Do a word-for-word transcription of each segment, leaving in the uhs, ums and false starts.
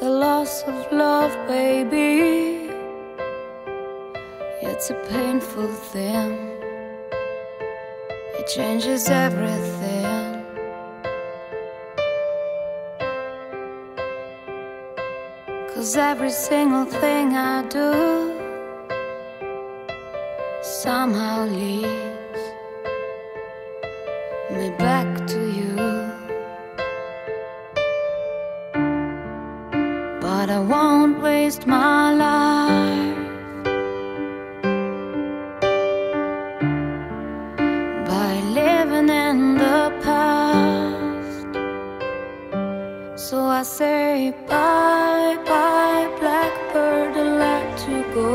the loss of love, baby. It's a painful thing. It changes everything. Cause every single thing I do somehow leads me back to you. But I won't waste my life by living in the past. So I say bye, bye, blackbird, I let you go.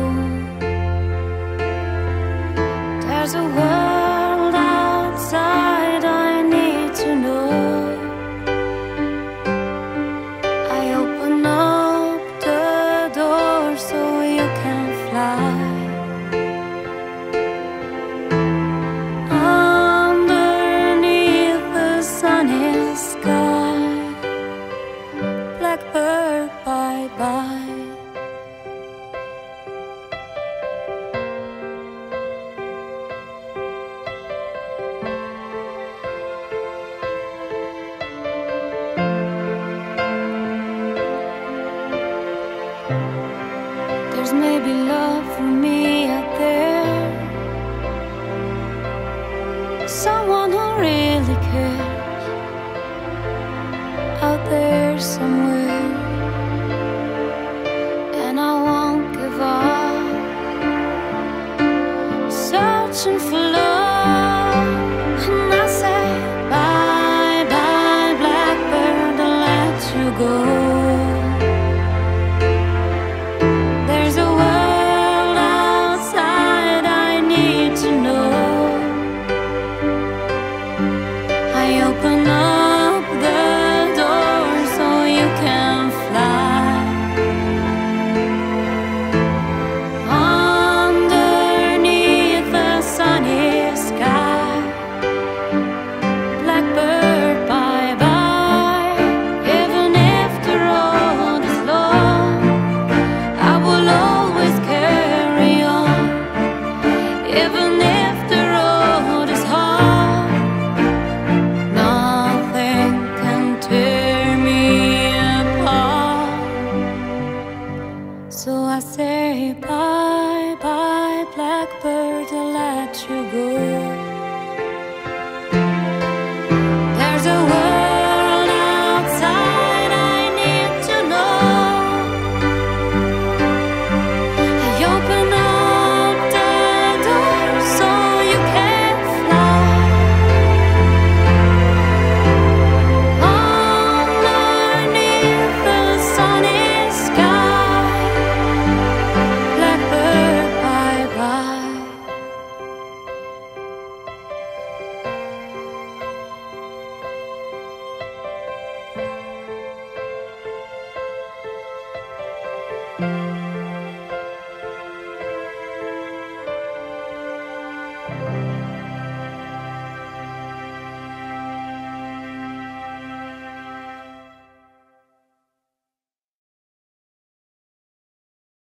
There's a world outside I need to know. I open up the door so you can fly underneath the sunny sky. Blackbird, bye bye. There's maybe love for me out there, someone who really cares.